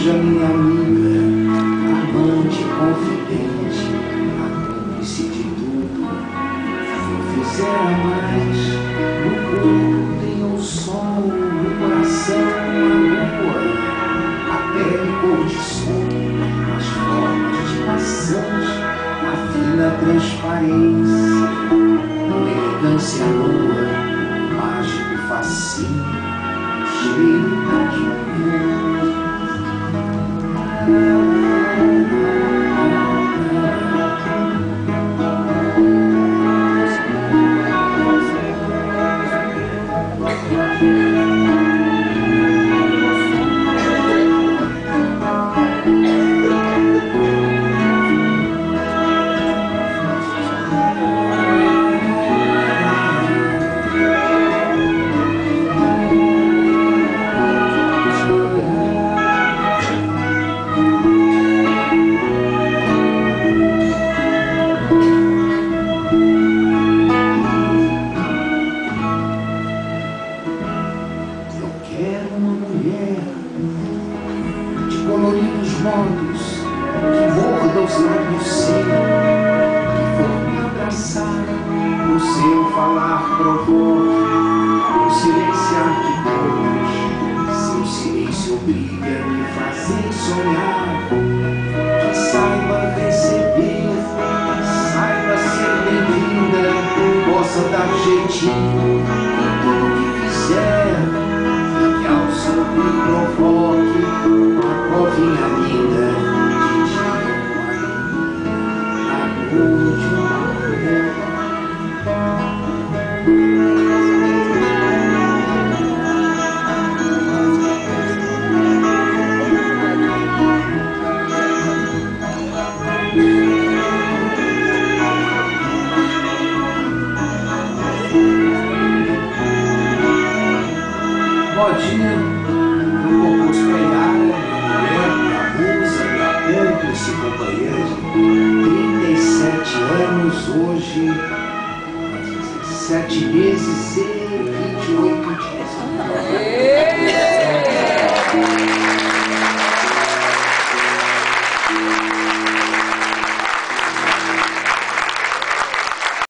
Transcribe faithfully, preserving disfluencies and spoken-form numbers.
seja minha amiga, amante, confidente, a cúmplice de tudo. Se eu fizer a mais, no corpo tem o sol, no coração a lua, a pele cor de sono, as formas de maçãs, a fina transparência, uma elegância nua, um mágico fascínio, o cheiro das manhãs. Quero uma mulher de coloridos modos, que morda os lábios seus, que for me abraçar, o seu falar provoque, o silenciar de todos, seu silêncio obriga a me fazer sonhar, que saiba receber, saiba ser bem-vinda, possa dar jeitinho em tudo que fizer. Ao sorrir provoca